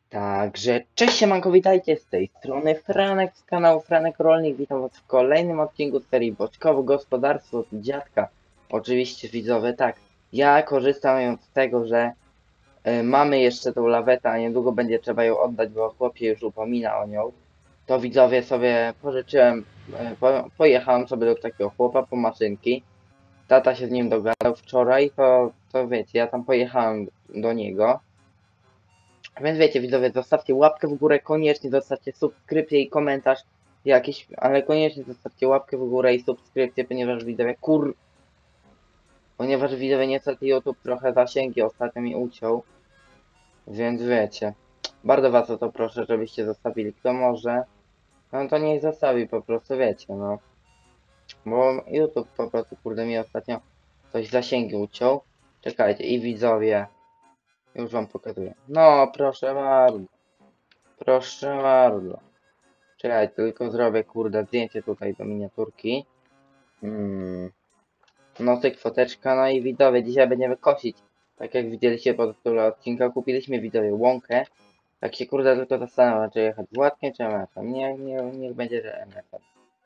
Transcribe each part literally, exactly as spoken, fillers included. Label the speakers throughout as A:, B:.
A: Także cześć siemanko, witajcie z tej strony Franek z kanału Franek Rolnik. Witam was w kolejnym odcinku serii Boczkowo Gospodarstwo Dziadka. Oczywiście widzowie, tak, ja korzystam z tego, że y, mamy jeszcze tą lawetę, a niedługo będzie trzeba ją oddać, bo chłopie już upomina o nią. To widzowie sobie pożyczyłem, y, po, pojechałem sobie do takiego chłopa po maszynki. Tata się z nim dogadał wczoraj, to, to wiecie, ja tam pojechałem do niego. Więc wiecie, widzowie, zostawcie łapkę w górę, koniecznie zostawcie subskrypcję i komentarz jakiś, ale koniecznie zostawcie łapkę w górę i subskrypcję, ponieważ widzowie, kur... Ponieważ widzowie, niestety YouTube trochę zasięgi ostatnio mi uciął, więc wiecie. Bardzo was o to proszę, żebyście zostawili, kto może, no to niech zostawi po prostu, wiecie, no. Bo YouTube po prostu, kurde, mi ostatnio coś zasięgi uciął. Czekajcie, i widzowie, już wam pokazuję. No, proszę bardzo, proszę bardzo. Czekaj, tylko zrobię kurde zdjęcie tutaj do miniaturki. Mm. No ty kwoteczka, no i widzowie, dzisiaj będziemy kosić. Tak jak widzieliście pod tytułem odcinka, kupiliśmy widzowie łąkę. Tak się kurde tylko zastanawiam, czy jechać Władkiem czy M F-em. Nie, nie, niech będzie, że M F-em.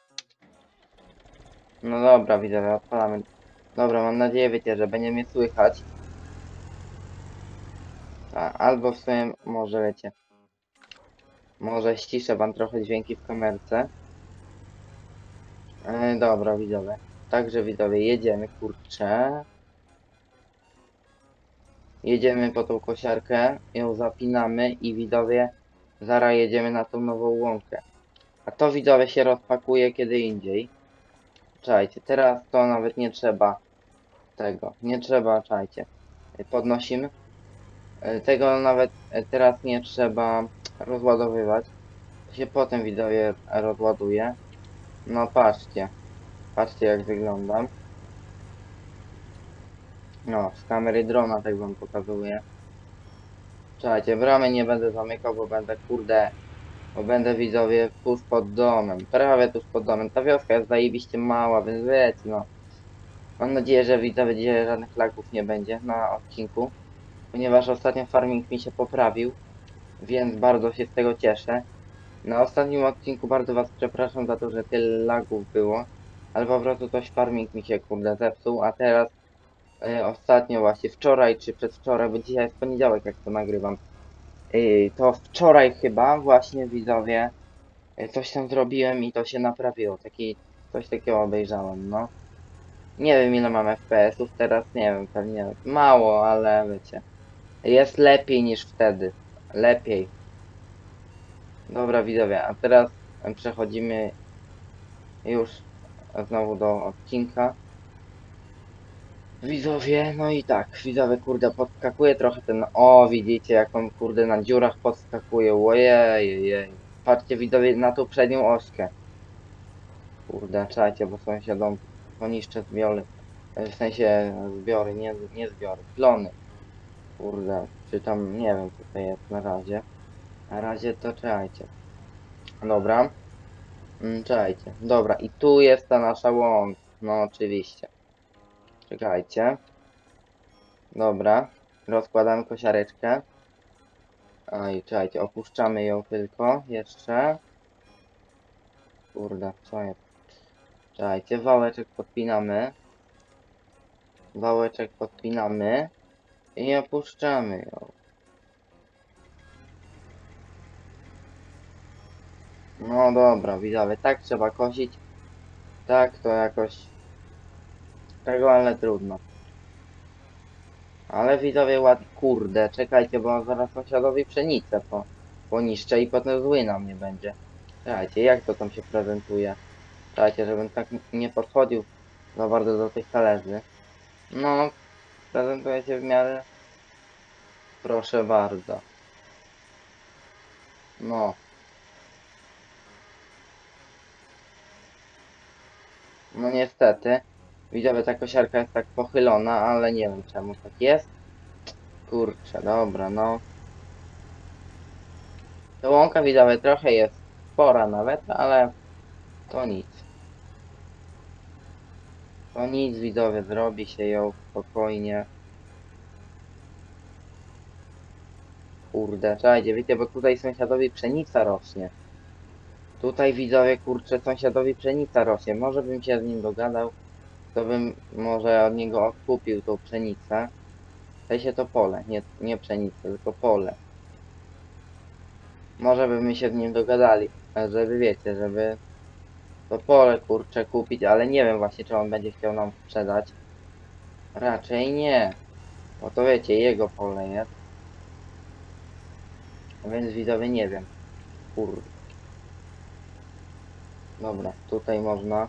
A: No dobra widzowie, odpalamy. Dobra, mam nadzieję, wiecie, że będzie mnie słychać. A, albo w sumie, może wiecie. Może ściszę wam trochę dźwięki w kamerce. E, dobra widzowie. Także widzowie, jedziemy, kurczę. Jedziemy po tą kosiarkę, ją zapinamy i widzowie, zaraz jedziemy na tą nową łąkę. A to widzowie się rozpakuje kiedy indziej. Czajcie, teraz to nawet nie trzeba tego, nie trzeba, czajcie. Podnosimy. E, Tego nawet e, teraz nie trzeba rozładowywać. To się potem widzowie rozładuje. No patrzcie, patrzcie jak wyglądam. No, z kamery drona tak wam pokazuję. Czekajcie, bramy nie będę zamykał, bo będę kurde, bo będę widzowie tuż pod domem, prawie tuż pod domem. Ta wioska jest zajebiście mała, więc wiecie, no. Mam nadzieję, że widzowie dzisiaj żadnych lagów nie będzie na odcinku, ponieważ ostatnio farming mi się poprawił, więc bardzo się z tego cieszę. Na ostatnim odcinku bardzo was przepraszam za to, że tyle lagów było, ale po prostu coś farming mi się kurde zepsuł, a teraz e, ostatnio właśnie wczoraj czy przedwczoraj, bo dzisiaj jest poniedziałek jak to nagrywam. Yy, to wczoraj chyba właśnie widzowie yy, coś tam zrobiłem i to się naprawiło. Taki, coś takiego obejrzałem, no. Nie wiem ile mam F P S-ów teraz, nie wiem, pewnie mało, ale wiecie. Jest lepiej niż wtedy. Lepiej. Dobra widzowie, a teraz yy, przechodzimy już znowu do odcinka. Widzowie, no i tak, widzowie, kurde, podskakuje trochę ten, o, widzicie, jak on, kurde, na dziurach podskakuje, ojej, ojej. Patrzcie, widzowie, na tą przednią ośkę. Kurde, czajcie, bo sąsiadom poniszczę zbiory, w sensie zbiory, nie, nie zbiory, plony. Kurde, czy tam, nie wiem, co to jest na razie. Na razie to czekajcie. Dobra, mm, czekajcie, dobra, i tu jest ta nasza łąka, no oczywiście. Czekajcie. Dobra, rozkładamy kosiareczkę. Oj, czekajcie, opuszczamy ją tylko jeszcze. Kurde, co jest? Czekajcie, wałeczek podpinamy. Wałeczek podpinamy. I opuszczamy ją. No dobra, widzowie, tak trzeba kosić. Tak to jakoś... Tego, ale trudno. Ale widzowie ładnie... Kurde, czekajcie, bo zaraz sąsiadowi pszenicę po... poniszczę i potem zły na mnie będzie. Czekajcie, jak to tam się prezentuje? Czekajcie, żebym tak nie podchodził za bardzo do tych talerzy. No, prezentuje się w miarę... Proszę bardzo. No. No niestety. Widzowie, ta kosiarka jest tak pochylona, ale nie wiem czemu tak jest. Kurczę, dobra, no. To łąka widzowie trochę jest spora nawet, ale to nic. To nic widzowie, zrobi się ją spokojnie. Kurde, czekajcie, wiecie, bo tutaj sąsiadowi pszenica rośnie. Tutaj widzowie, kurczę, sąsiadowi pszenica rośnie. Może bym się z nim dogadał, to bym może od niego odkupił tą pszenicę. W sensie to pole, nie, nie pszenicę, tylko pole. Może byśmy się z nim dogadali, żeby wiecie, żeby to pole, kurczę, kupić, ale nie wiem właśnie, czy on będzie chciał nam sprzedać. Raczej nie, bo to wiecie, jego pole jest. Więc widzowie nie wiem. Kurde. Dobra, tutaj można.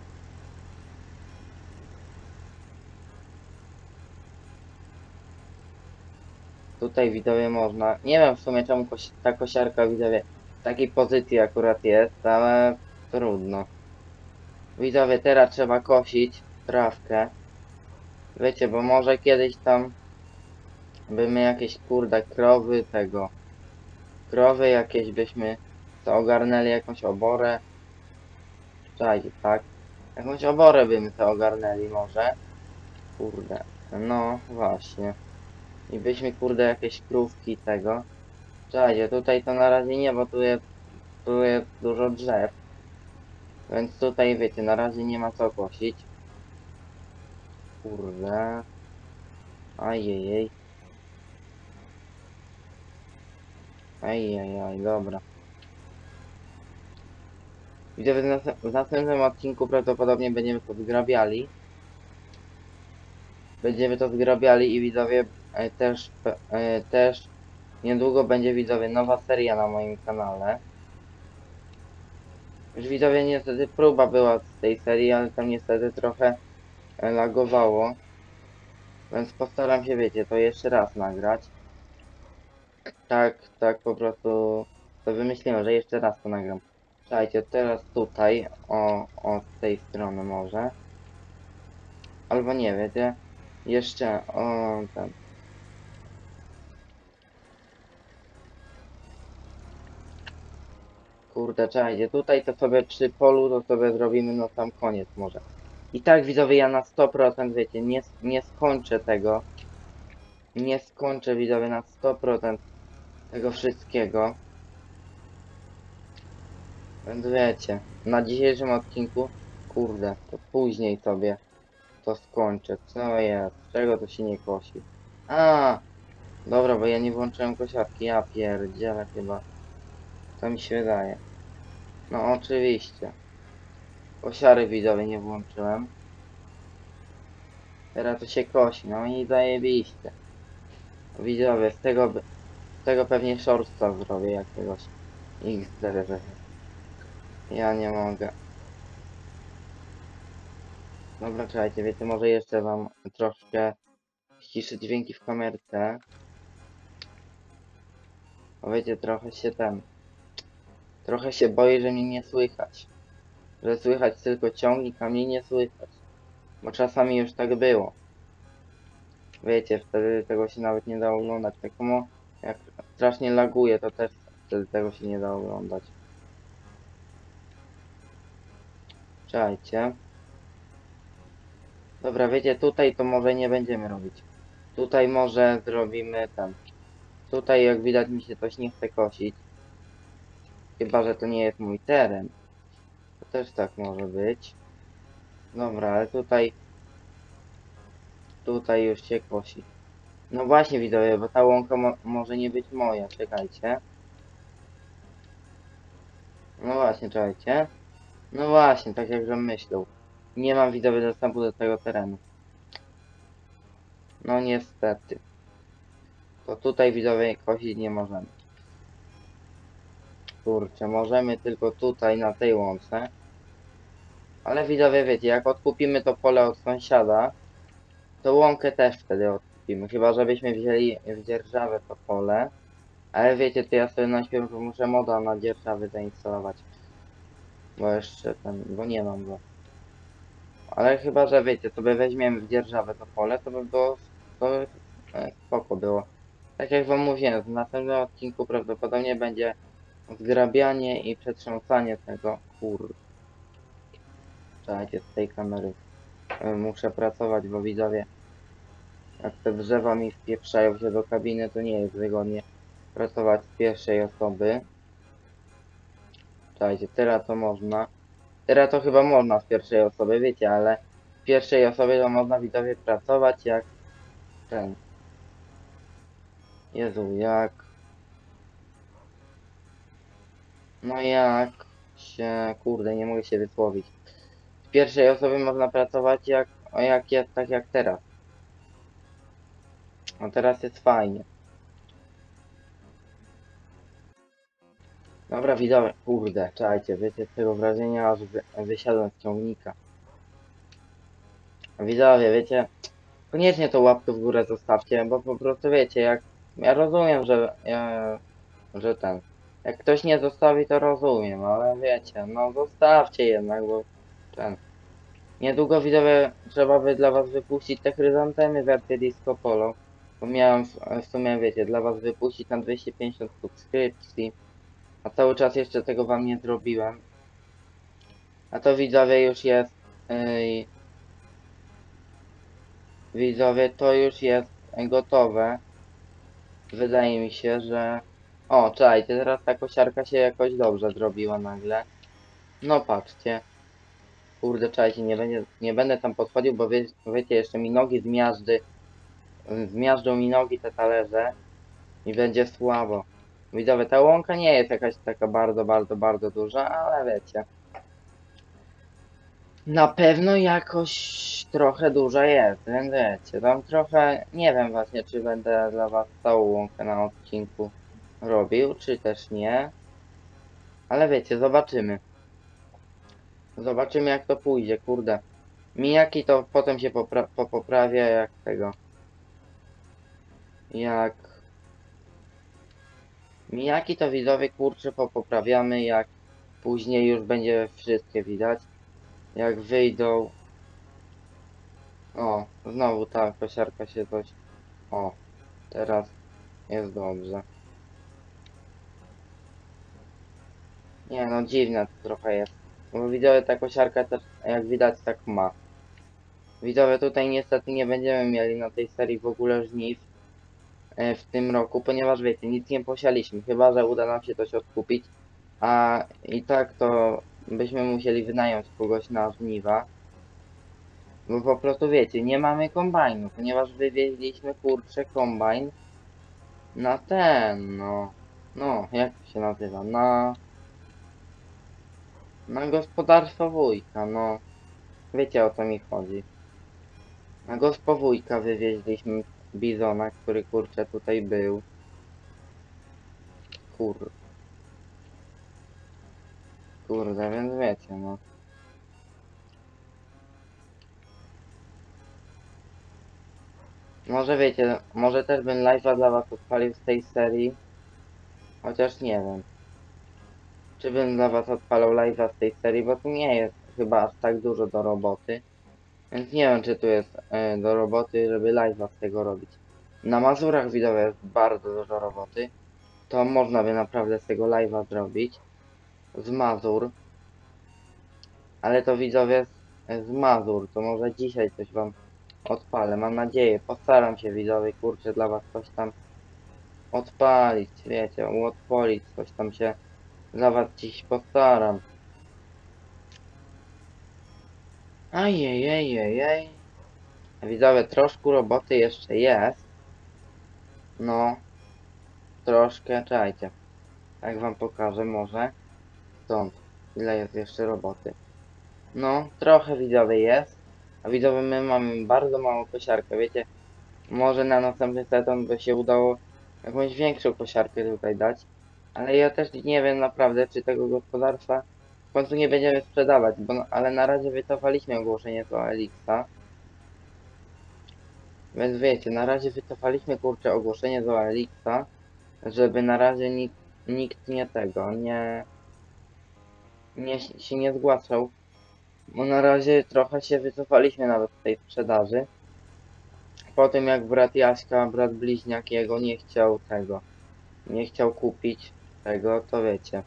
A: Tutaj widzowie można. Nie wiem w sumie czemu kosi ta kosiarka widzowie w takiej pozycji akurat jest, ale trudno. Widzowie, teraz trzeba kosić trawkę. Wiecie, bo może kiedyś tam byśmy jakieś kurde krowy tego. Krowy jakieś byśmy to ogarnęli jakąś oborę. Czekajcie, tak. Jakąś oborę byśmy to ogarnęli może. Kurde. No właśnie. I byśmy kurde jakieś krówki tego. Czekajcie, tutaj to na razie nie, bo tu jest, tu jest dużo drzew. Więc tutaj wiecie, na razie nie ma co kosić. Kurde. Ajejej. Ajajaj, dobra. Widzę, że w, nas w następnym odcinku prawdopodobnie będziemy to zgrabiali. Będziemy to zgrabiali i widzowie e, też, e, też niedługo będzie widzowie nowa seria na moim kanale. Już widzowie niestety próba była z tej serii, ale tam niestety trochę e, lagowało. Więc postaram się, wiecie, to jeszcze raz nagrać. Tak, tak po prostu to wymyśliłem, że jeszcze raz to nagram. Słuchajcie, teraz tutaj, o, od tej strony może. Albo nie, wiecie, jeszcze, o, ten. Kurde, czekajcie, tutaj to sobie przy polu to sobie zrobimy na sam koniec może. I tak widzowie, ja na sto procent wiecie, nie, nie skończę tego. Nie skończę widzowie na sto procent tego wszystkiego. Więc wiecie, na dzisiejszym odcinku, kurde, to później sobie to skończę. Co jest? Czego to się nie kosi? A, dobra, bo ja nie włączyłem kosiarki. Ja pierdzielę chyba. To mi się wydaje. No oczywiście. Kosiary widzowie nie włączyłem. Teraz to się kosi. No i zajebiście. Widzowie, z tego, z tego pewnie shortsa zrobię jakiegoś. X D, że ja nie mogę. Dobra, czekajcie, wiecie, może jeszcze wam troszkę ściszę dźwięki w kamerce. Bo wiecie, trochę się ten... Trochę się boję, że mnie nie słychać. Że słychać tylko ciągnik, a mnie nie słychać. Bo czasami już tak było. Wiecie, wtedy tego się nawet nie da oglądać. Tak samo jak strasznie laguje, to też wtedy tego się nie da oglądać. Czekajcie. Dobra, wiecie, tutaj to może nie będziemy robić. Tutaj może zrobimy tam. Tutaj jak widać mi się coś nie chce kosić. Chyba, że to nie jest mój teren. To też tak może być. Dobra, ale tutaj... Tutaj już się kosi. No właśnie widzowie, bo ta łąka mo może nie być moja, czekajcie. No właśnie, czekajcie. No właśnie, tak jak żem myślał. Nie mam widzowie dostępu do tego terenu. No niestety. To tutaj widzowie kosić nie możemy. Kurczę, możemy tylko tutaj na tej łące. Ale widzowie wiecie, jak odkupimy to pole od sąsiada, to łąkę też wtedy odkupimy. Chyba żebyśmy wzięli w dzierżawę to pole. Ale wiecie, to ja sobie najpierw muszę moda na dzierżawy zainstalować. Bo jeszcze ten, bo nie mam go. Ale chyba, że wiecie, sobie weźmiemy w dzierżawę to pole, to by było, to by e, spoko było. Tak jak wam mówiłem, w następnym odcinku prawdopodobnie będzie zgrabianie i przetrząsanie tego. Kur... Czekajcie, z tej kamery e, muszę pracować, bo widzowie, jak te drzewa mi wpieprzają się do kabiny, to nie jest wygodnie. pracować z pierwszej osoby. Czekajcie, teraz to można. Teraz to chyba można z pierwszej osoby, wiecie, ale w pierwszej osobie to można widzowie pracować jak ten. Jezu, jak... No jak się... Kurde, nie mogę się wysłowić. W pierwszej osobie można pracować jak... O jak jest, tak jak teraz. No teraz jest fajnie. Dobra, widzowie, kurde, czekajcie, wiecie, z tego wrażenia aż wy, wysiadłem z ciągnika. Widzowie, wiecie, koniecznie tą łapkę w górę zostawcie, bo po prostu wiecie, jak... Ja rozumiem, że... Ja, że ten... Jak ktoś nie zostawi, to rozumiem, ale wiecie, no zostawcie jednak, bo ten... Niedługo widzowie trzeba by dla was wypuścić te chryzantemy wersję Disco Polo. Bo miałem w, w sumie, wiecie, dla was wypuścić na dwieście pięćdziesiąt subskrypcji. A cały czas jeszcze tego wam nie zrobiłem. A to widzowie już jest... Yy, widzowie, to już jest gotowe. Wydaje mi się, że... O, czekajcie, teraz ta kosiarka się jakoś dobrze zrobiła nagle. No patrzcie. Kurde, czekajcie, nie, będzie, nie będę tam podchodził, bo wie, wiecie, jeszcze mi nogi zmiażdży. Zmiażdżą mi nogi te talerze. I będzie słabo. Widzowie, ta łąka nie jest jakaś taka bardzo, bardzo, bardzo duża, ale wiecie. Na pewno jakoś trochę duża jest, więc wiecie, tam trochę, nie wiem właśnie, czy będę dla was całą łąkę na odcinku robił, czy też nie. Ale wiecie, zobaczymy. Zobaczymy jak to pójdzie, kurde. Mijaki to potem się popra po poprawia jak tego. Jak... Mijaki to widzowie, kurczę, popoprawiamy jak później już będzie wszystkie widać. Jak wyjdą... O, znowu ta kosiarka się coś... O, teraz jest dobrze. Nie no, dziwne to trochę jest. Bo widzowie, ta kosiarka też, jak widać, tak ma. Widzowie, tutaj niestety nie będziemy mieli na tej serii w ogóle żniw e, w tym roku, ponieważ wiecie, nic nie posialiśmy, chyba że uda nam się coś odkupić. A i tak to byśmy musieli wynająć kogoś na żniwa. Bo po prostu wiecie, nie mamy kombajnu, ponieważ wywieźliśmy kurczę kombajn na ten, no. No, jak to się nazywa? Na... Na gospodarstwo wujka, no. Wiecie o co mi chodzi. Na gospo wujka wywieźliśmy bizona, który kurczę tutaj był. Kur... Kurde, więc wiecie, no. Może wiecie, może też bym live'a dla was odpalił z tej serii. Chociaż nie wiem. Czy bym dla was odpalał live'a z tej serii, bo tu nie jest chyba aż tak dużo do roboty. Więc nie wiem, czy tu jest e, do roboty, żeby live'a z tego robić. Na Mazurach widzowie jest bardzo dużo roboty. To można by naprawdę z tego live'a zrobić. Z Mazur. Ale to widzowie z, z Mazur. To może dzisiaj coś wam odpalę. Mam nadzieję. Postaram się widzowie, kurczę, dla was coś tam odpalić. Wiecie, uodpolić. Coś tam się dla was dziś postaram. Ajejejejej. Widzowie, troszkę roboty jeszcze jest. No. Troszkę, czekajcie. Jak wam pokażę może. Stąd. Ile jest jeszcze roboty. No, trochę widzowie jest. A widzowie, my mamy bardzo małą kosiarkę, wiecie. Może na następny sezon by się udało jakąś większą kosiarkę tutaj dać. Ale ja też nie wiem naprawdę, czy tego gospodarstwa w końcu nie będziemy sprzedawać. Bo, no, ale na razie wycofaliśmy ogłoszenie z O L X-a. Więc wiecie, na razie wycofaliśmy kurczę ogłoszenie z O L X-a. Żeby na razie nikt, nikt nie tego, nie... Nie, się nie zgłaszał. Bo na razie trochę się wycofaliśmy nawet z tej sprzedaży. Po tym jak brat Jaśka, brat bliźniak jego nie chciał tego, nie chciał kupić tego, to wiecie.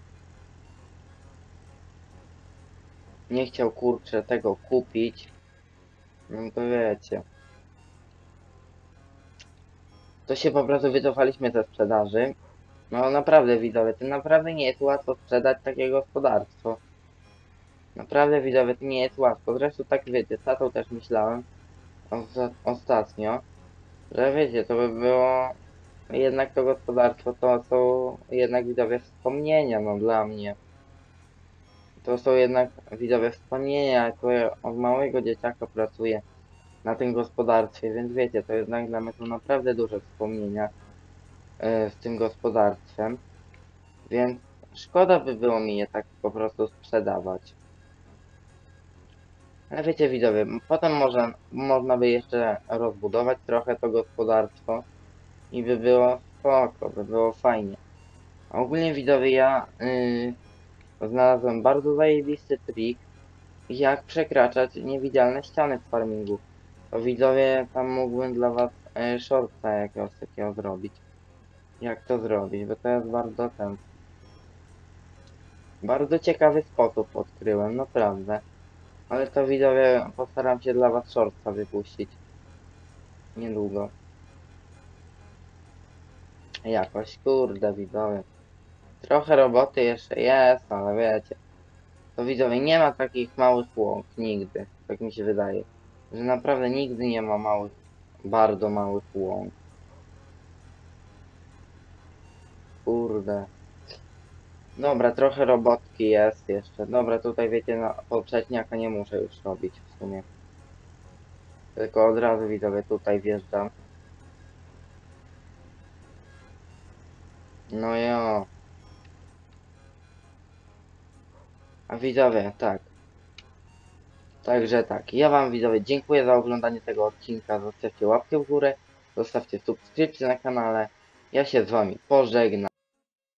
A: Nie chciał kurczę tego kupić. No to wiecie. To się po prostu wycofaliśmy ze sprzedaży. No naprawdę widzowie, to naprawdę nie jest łatwo sprzedać takie gospodarstwo. Naprawdę widzowie, to nie jest łatwo. Zresztą tak wiecie, z tatą też myślałem osta- ostatnio, że wiecie, to by było jednak to gospodarstwo to są jednak widzowie wspomnienia, no dla mnie. To są jednak widzowie wspomnienia, jako ja od małego dzieciaka pracuję na tym gospodarstwie, więc wiecie, to jednak dla mnie są naprawdę duże wspomnienia e, z tym gospodarstwem, więc szkoda by było mi je tak po prostu sprzedawać. Ale wiecie widzowie, m- potem może, można by jeszcze rozbudować trochę to gospodarstwo i by było spoko, by było fajnie. A ogólnie widzowie, ja yy, znalazłem bardzo zajebisty trik, jak przekraczać niewidzialne ściany w farmingu. To widzowie, tam mógłbym dla was yy, shortsa jakiegoś takiego zrobić. Jak to zrobić, bo to jest bardzo ten... Bardzo ciekawy sposób odkryłem, naprawdę. Ale to widzowie, postaram się dla was shortsa wypuścić. Niedługo. Jakoś, kurde, widzowie. Trochę roboty jeszcze jest, ale wiecie. To widzowie, nie ma takich małych łąk, nigdy. Tak mi się wydaje. Że naprawdę nigdy nie ma małych, bardzo małych łąk. Kurde. Dobra, trochę robotki jest jeszcze. Dobra, tutaj wiecie, na poprzedniaka nie muszę już robić w sumie. Tylko od razu widzowie tutaj wjeżdżam. No jo. A widzowie, tak. Także tak, ja wam widzowie dziękuję za oglądanie tego odcinka, zostawcie łapkę w górę, zostawcie subskrypcję na kanale, ja się z wami pożegnam.